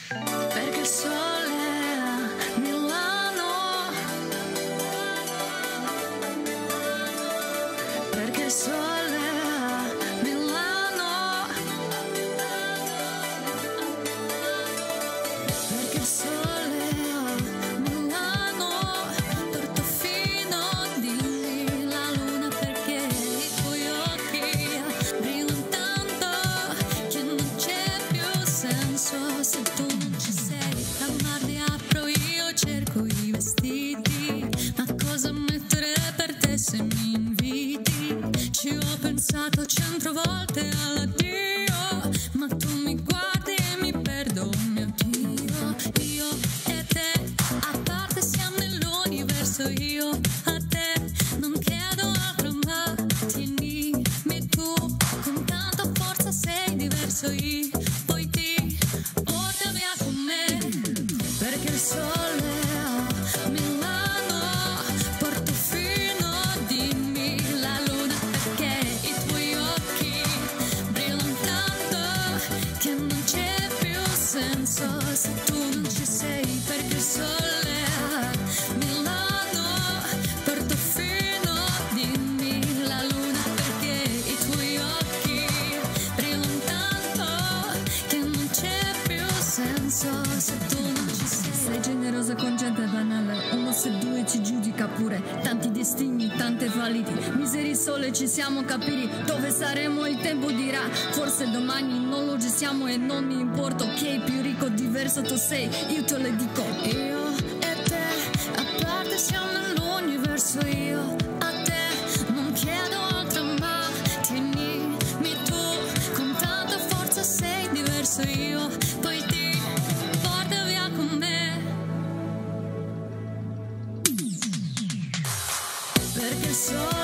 perché il sole a Milano, perché il sole a Milano, perché il sole a Milano, Portofino di la luna, perché i tuoi occhi brillano tanto che non c'è più senso se tu non ci sei. La guardi apro io, cerco i vestiti, ma cosa mettere per te se mi inviti? Ci ho pensato 100 volte all'addio, ma tu mi guardi e mi perdo, oh mio Dio. Io e te, a parte siamo nell'universo, io a te non chiedo altro, ma tienimi tu, con tanta forza sei diverso, io poi ti porta via con me, perché il sole a Milano, Portofino dimmi la luna, perché i tuoi occhi brillano tanto che non c'è più senso se tu non ci sei, perché il sole a Milano, Portofino dimmi la luna, perché i tuoi occhi brillano tanto che non c'è più senso se tu non ci sei. Sei generosa con gente banale, uno se due ci giudica pure, tanti destini, tante falliti, miseri sole ci siamo capiti, dove saremo il tempo dirà, forse domani non lo gestiamo e non mi importa, ok, più ricco, diverso tu sei, io te lo dico. Io e te, a parte siamo nell'universo, io a te non chiedo altro, ma tienimi tu, con tanta forza sei diverso, io poi ti porto via con me, perché so